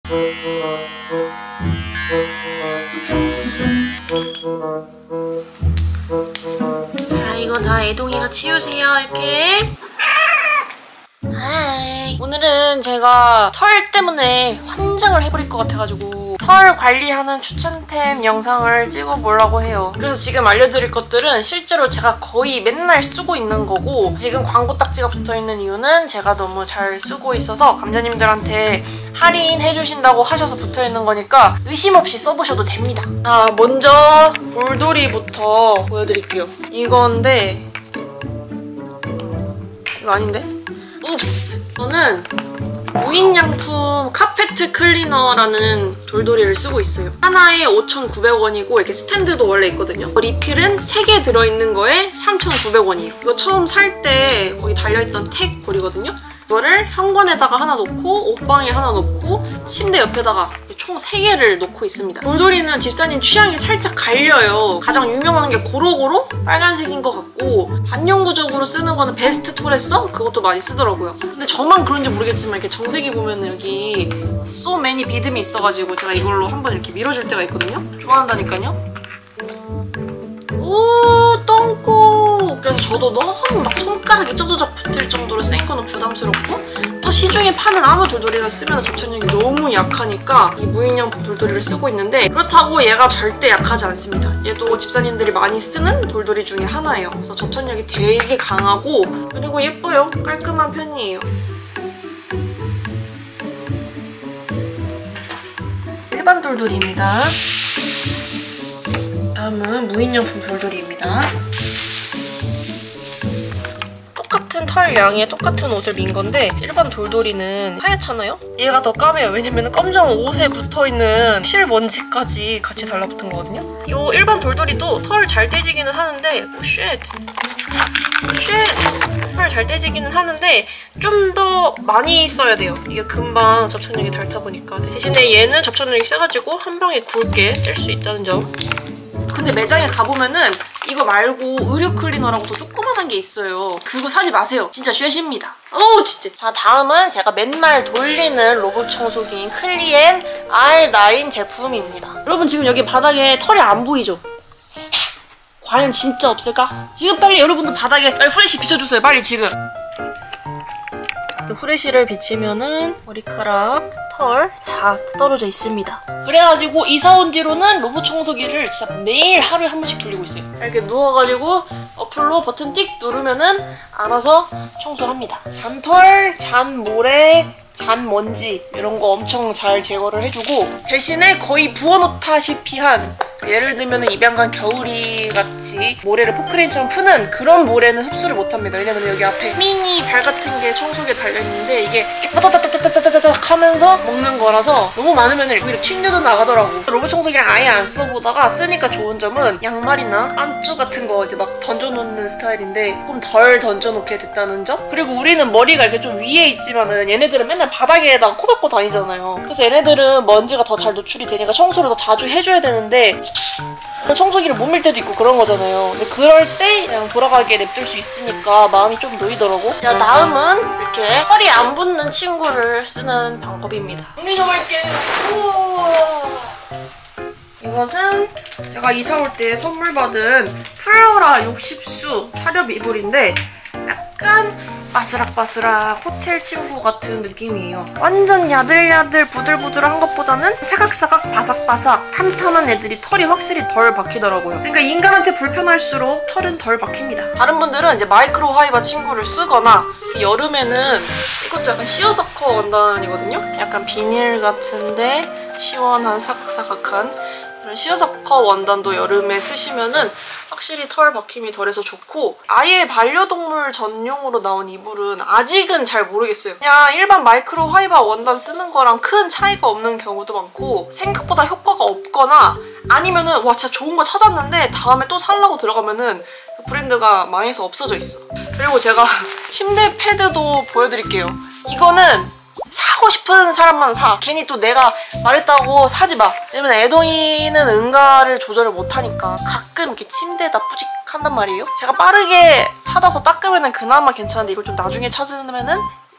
자, 이거 다 애동이가 치우세요. 이렇게. 하이. 오늘은 제가 털 때문에 환장을 해버릴 것 같아가지고 털 관리하는 추천템 영상을 찍어보려고 해요. 그래서 지금 알려드릴 것들은 실제로 제가 거의 맨날 쓰고 있는 거고, 지금 광고 딱지가 붙어있는 이유는 제가 너무 잘 쓰고 있어서 감자님들한테 할인해주신다고 하셔서 붙어있는 거니까 의심 없이 써보셔도 됩니다. 먼저 돌돌이부터 보여드릴게요. 이건데 이거 아닌데? 읍스! 저는 무인양품 카페트 클리너라는 돌돌이를 쓰고 있어요. 하나에 5,900원이고 이렇게 스탠드도 원래 있거든요. 리필은 3개 들어있는 거에 3,900원이에요. 이거 처음 살 때 거기 달려있던 택볼이거든요. 이거를 현관에다가 하나 놓고 옷방에 하나 놓고 침대 옆에다가 총 3개를 놓고 있습니다. 돌돌이는 집사님 취향이 살짝 갈려요. 가장 유명한 게 고로고로 빨간색인 것 같고, 반영구적으로 쓰는 거는 베스트 토레서? 그것도 많이 쓰더라고요. 근데 저만 그런지 모르겠지만 이렇게 정색이 보면 여기 so many 비듬이 있어가지고 제가 이걸로 한번 이렇게 밀어줄 때가 있거든요. 좋아한다니까요. 오, 똥꼬! 그래서 저도 너무 막 손가락이 쩌저적 붙을 정도로 센 거는 부담스럽고, 또 시중에 파는 아무 돌돌이를 쓰면 접착력이 너무 약하니까 이 무인양품 돌돌이를 쓰고 있는데, 그렇다고 얘가 절대 약하지 않습니다. 얘도 집사님들이 많이 쓰는 돌돌이 중에 하나예요. 그래서 접착력이 되게 강하고, 그리고 예뻐요. 깔끔한 편이에요. 일반 돌돌이입니다. 다음은 무인양품 돌돌이입니다. 똑같은 털 양에 똑같은 옷을 민 건데 일반 돌돌이는 하얗잖아요? 얘가 더 까매요. 왜냐면 검정 옷에 붙어있는 실먼지까지 같이 달라붙은 거거든요. 이 일반 돌돌이도 털을 잘 떼지기는 하는데 털 잘 떼지기는 하는데 좀 더 많이 써야 돼요. 이게 금방 접착력이 닳다 보니까. 대신에 얘는 접착력이 세가지고 한 방에 굵게 뗄 수 있다는 점. 근데 매장에 가보면은 이거 말고 의류 클리너라고 더 조그만한 게 있어요. 그거 사지 마세요. 진짜 쉐시입니다. 어우 진짜. 자, 다음은 제가 맨날 돌리는 로봇 청소기인 클리엔 R9 제품입니다. 여러분 지금 여기 바닥에 털이 안 보이죠? 과연 진짜 없을까? 지금 빨리 여러분들 바닥에 빨리 후레쉬 비춰주세요. 빨리 지금. 후레쉬를 비치면은 머리카락, 털 다 떨어져 있습니다. 그래가지고 이사 온 뒤로는 로봇 청소기를 진짜 매일 하루에 한 번씩 돌리고 있어요. 이렇게 누워가지고 어플로 버튼 띡 누르면은 알아서 청소합니다. 잔털, 잔모래, 잔먼지 이런 거 엄청 잘 제거를 해주고, 대신에 거의 부어놓다시피 한, 예를 들면 입양간 겨울이 같이 모래를 포크레인처럼 푸는 그런 모래는 흡수를 못합니다. 왜냐면 여기 앞에 미니 발 같은 게 청소기에 달려있는데 이게 이렇게 빠다다다다다다닥 하면서 먹는 거라서 너무 많으면 오히려 튕겨져 나가더라고. 로봇 청소기를 아예 안 써보다가 쓰니까 좋은 점은 양말이나 안주 같은 거 이제 막 던져놓는 스타일인데 조금 덜 던져놓게 됐다는 점. 그리고 우리는 머리가 이렇게 좀 위에 있지만은 얘네들은 맨날 바닥에다가 코 박고 다니잖아요. 그래서 얘네들은 먼지가 더 잘 노출이 되니까 청소를 더 자주 해줘야 되는데 청소기를 못 밀 때도 있고 그런 거잖아요. 근데 그럴 때 그냥 돌아가게 냅둘 수 있으니까 마음이 좀 놓이더라고. 자, 다음은 이렇게 털이 안 붙는 친구를 쓰는 방법입니다. 정리 좀 할게요. 우와. 이것은 제가 이사 올 때 선물 받은 플로라 60수 차렵 이불인데 약간 바스락바스락 호텔 침구 같은 느낌이에요. 완전 야들야들 부들부들한 것보다는 사각사각 바삭바삭 탄탄한 애들이 털이 확실히 덜 박히더라고요. 그러니까 인간한테 불편할수록 털은 덜 박힙니다. 다른 분들은 이제 마이크로 화이바 침구를 쓰거나 여름에는 이것도 약간 시어서커 원단이거든요. 약간 비닐 같은데 시원한 사각사각한 이런 시어서커 원단도 여름에 쓰시면은 확실히 털 박힘이 덜해서 좋고, 아예 반려동물 전용으로 나온 이불은 아직은 잘 모르겠어요. 그냥 일반 마이크로 화이바 원단 쓰는 거랑 큰 차이가 없는 경우도 많고, 생각보다 효과가 없거나 아니면은 와 진짜 좋은 거 찾았는데 다음에 또 살라고 들어가면은 그 브랜드가 망해서 없어져 있어. 그리고 제가 침대 패드도 보여드릴게요. 이거는 사고 싶은 사람만 사. 괜히 또 내가 말했다고 사지 마. 왜냐면 애동이는 응가를 조절을 못하니까 가끔 이렇게 침대에다 뿌직한단 말이에요. 제가 빠르게 찾아서 닦으면은 그나마 괜찮은데 이걸 좀 나중에 찾으면은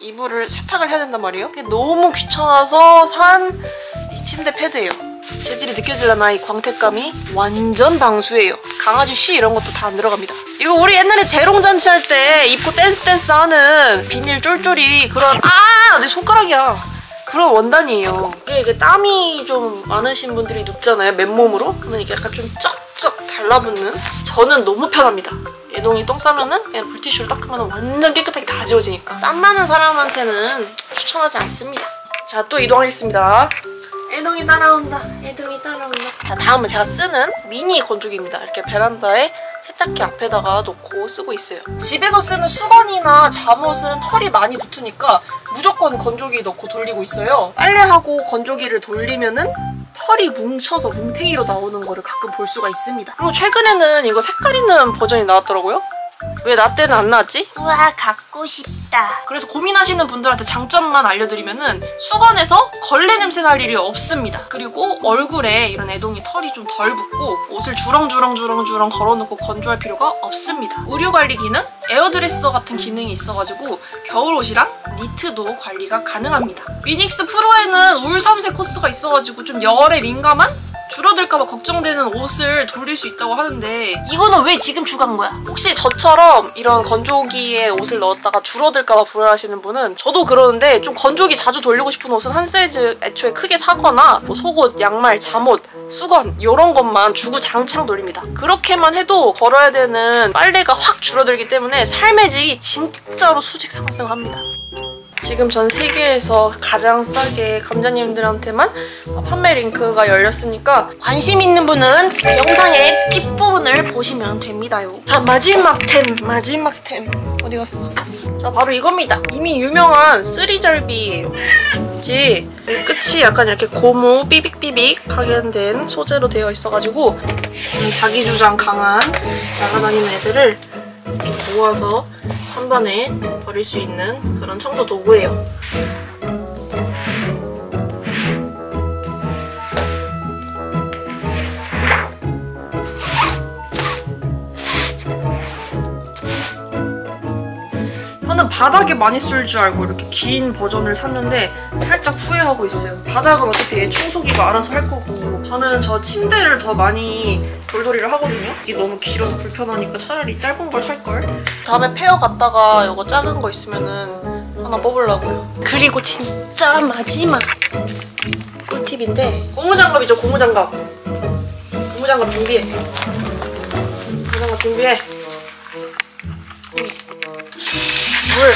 이불을 세탁을 해야 된단 말이에요. 그게 너무 귀찮아서 산 이 침대 패드예요. 재질이 느껴지려나 이 광택감이 완전 방수예요. 강아지 쉬 이런 것도 다 안 들어갑니다. 이거 우리 옛날에 재롱잔치 할 때 입고 댄스 하는 비닐 쫄쫄이 그런 내 손가락이야. 그런 원단이에요. 이게 땀이 좀 많으신 분들이 눕잖아요. 맨몸으로. 그러면 이게 약간 좀 쩍쩍 달라붙는. 저는 너무 편합니다. 애동이 똥 싸면은 그냥 물티슈로 닦으면 완전 깨끗하게 다 지워지니까. 땀 많은 사람한테는 추천하지 않습니다. 자, 또 이동하겠습니다. 애동이 따라온다. 애동이 따라온다. 자, 다음은 제가 쓰는 미니 건조기입니다. 이렇게 베란다에 세탁기 앞에다가 놓고 쓰고 있어요. 집에서 쓰는 수건이나 잠옷은 털이 많이 붙으니까 무조건 건조기 넣고 돌리고 있어요. 빨래하고 건조기를 돌리면은 털이 뭉쳐서 뭉탱이로 나오는 거를 가끔 볼 수가 있습니다. 그리고 최근에는 이거 색깔 있는 버전이 나왔더라고요. 왜 나 때는 안 나왔지? 우와, 갖고 싶다. 그래서 고민하시는 분들한테 장점만 알려드리면은 수건에서 걸레 냄새 날 일이 없습니다. 그리고 얼굴에 이런 애동이 털이 좀 덜 붙고 옷을 주렁주렁 걸어놓고 건조할 필요가 없습니다. 의류 관리 기능, 에어드레서 같은 기능이 있어가지고 겨울옷이랑 니트도 관리가 가능합니다. 미닉스 프로에는 울3색 코스가 있어가지고 좀 열에 민감한? 줄어들까봐 걱정되는 옷을 돌릴 수 있다고 하는데 이거는 왜 지금 추가한 거야? 혹시 저처럼 이런 건조기에 옷을 넣었다가 줄어들까봐 불안하시는 분은 저도 그러는데 좀 건조기 자주 돌리고 싶은 옷은 한 사이즈 애초에 크게 사거나 뭐 속옷, 양말, 잠옷, 수건 이런 것만 주구장창 돌립니다. 그렇게만 해도 걸어야 되는 빨래가 확 줄어들기 때문에 삶의 질이 진짜로 수직 상승합니다. 지금 전 세계에서 가장 싸게 감자님들한테만 판매 링크가 열렸으니까 관심 있는 분은 영상의 뒷부분을 보시면 됩니다요. 자, 마지막 템 어디 갔어? 자, 바로 이겁니다. 이미 유명한 쓰리잘비예요. 끝이 약간 이렇게 고무 삐빅삐빅하게 된 소재로 되어 있어가지고 자기주장 강한 날아다니는 애들을 이렇게 모아서 한 번에 버릴 수 있는 그런 청소 도구예요. 저는 바닥에 많이 쓸 줄 알고 이렇게 긴 버전을 샀는데 살짝 후회하고 있어요. 바닥은 어차피 얘 청소기가 알아서 할 거고 저는 저 침대를 더 많이 돌돌이를 하거든요. 이게 너무 길어서 불편하니까 차라리 짧은 걸 살걸. 다음에 페어 갔다가 이거 작은 거 있으면은 하나 뽑으려고요. 그리고 진짜 마지막 꿀팁인데 고무장갑이죠. 고무장갑 준비해. 고무장갑 준비해. 물,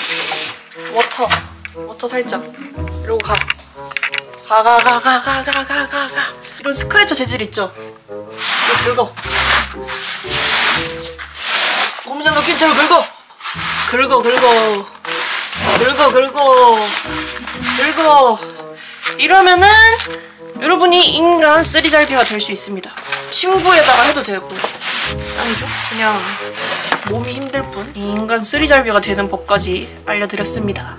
워터 살짝. 이러고 가. 이런 스크래처 재질 있죠? 이거 긁어. 고무장갑 낀채로 긁어. 이러면은 여러분이 인간 쓰리잘비가 될 수 있습니다. 친구에다가 해도 되고 아니죠? 그냥 몸이 힘들 뿐 인간 쓰리잘비가 되는 법까지 알려드렸습니다.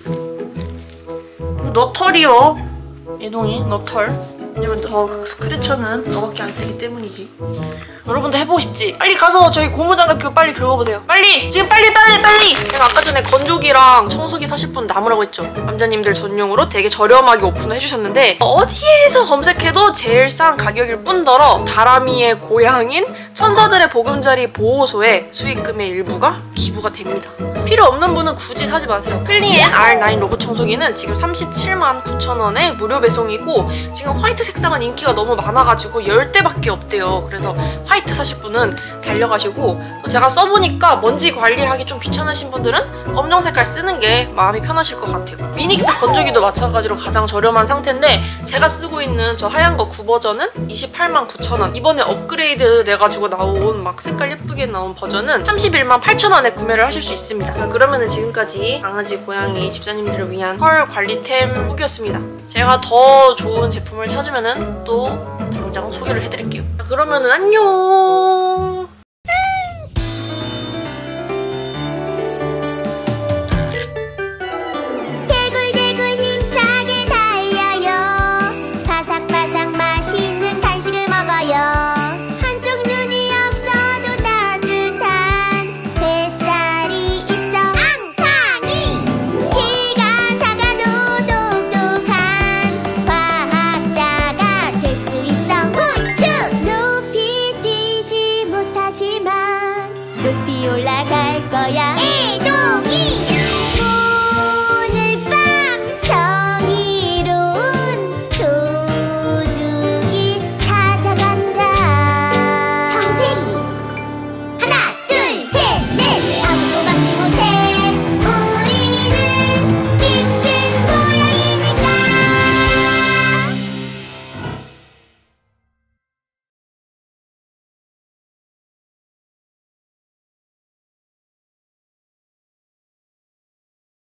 너털이요. 애동이 너털. 왜냐면 저 스크래처는 너밖에 안 쓰기 때문이지. 여러분도 해보고 싶지? 빨리 가서 저희 고무장갑 교 빨리 긁어보세요. 빨리! 지금 빨리! 제가 아까 전에 건조기랑 청소기 사실 분 나무라고 했죠? 남자님들 전용으로 되게 저렴하게 오픈을 해주셨는데 어디에서 검색해도 제일 싼 가격일 뿐더러 다람이의 고향인 천사들의 보금자리 보호소에 수익금의 일부가 기부가 됩니다. 필요 없는 분은 굳이 사지 마세요. 클리엔 R9 로봇 청소기는 지금 379,900원에 무료 배송이고 지금 화이트 색상은 인기가 너무 많아가지고 10대밖에 없대요. 그래서 화이트 사실 분은 달려가시고 제가 써보니까 먼지 관리하기 좀 귀찮으신 분들은 검정 색깔 쓰는 게 마음이 편하실 것 같아요. 미닉스 건조기도 마찬가지로 가장 저렴한 상태인데 제가 쓰고 있는 저 하얀 거 9버전은 289,000원. 이번에 업그레이드 돼가지고 나온 막 색깔 예쁘게 나온 버전은 318,000원에 구매를 하실 수 있습니다. 그러면은 지금까지 강아지, 고양이, 집사님들을 위한 털 관리템 후기였습니다. 제가 더 좋은 제품을 찾으면은 또 당장 소개를 해드릴게요. 그러면은 안녕.